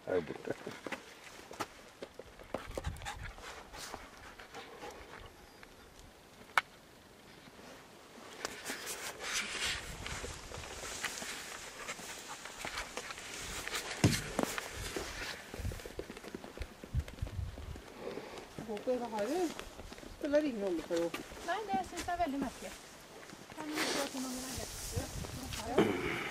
er jo borte. Det her spiller ingen rolle for henne. Nei, det synes jeg er veldig merkelig. Kan du se hvor mange er det?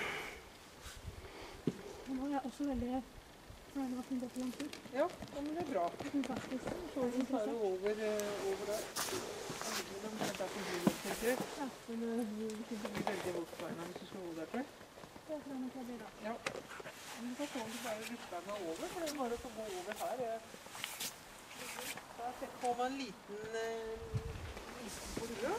Nå er jeg også veldig fornøyd med at den går for lang tid. Ja, men det er bra. Faktisk. Så vi tar det over der. Det er derfor du tenker. Ja. Men det blir veldig vondt på beina hvis du slår over der, tror jeg. Det tror jeg nok jeg blir da. Ja. Men du kan få den bare litt beina over, for det er bare å få gå over her. Da får man en liten isen på rua.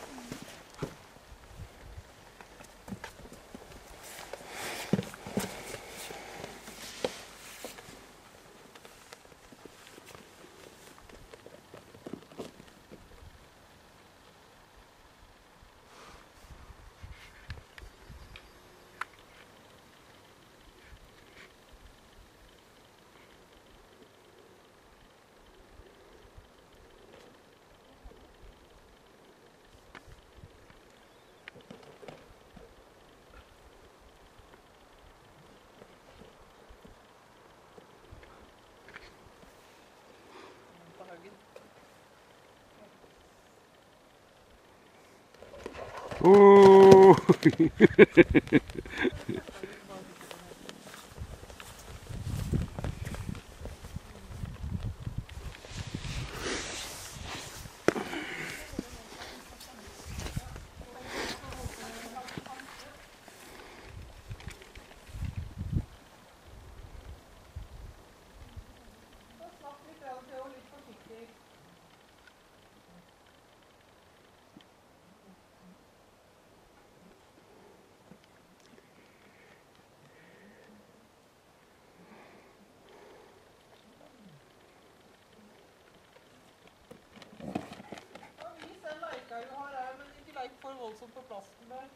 For voldsomt på plasten der.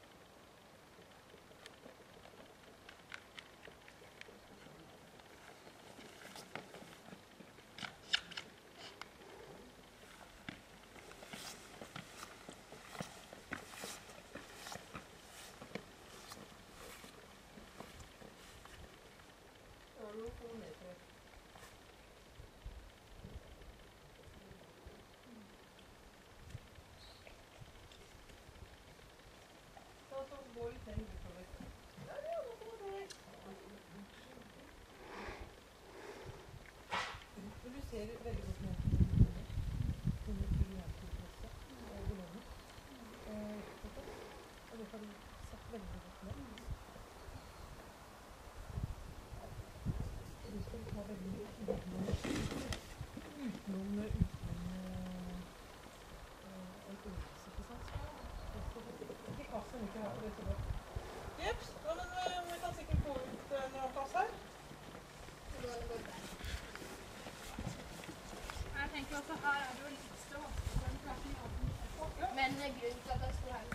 Gå litt lenger utover. Ja, nå kommer det. Men du ser veldig godt ned. Og det har du satt veldig godt ned. Du skal ta veldig utenom en øvelse, ikke sant? Ikke kassen ikke her på det så godt. Jeps, men vi kan sikkert gå ut når det er plass her. Jeg tenker også her er det jo litt stå. Men grunnen til at jeg står her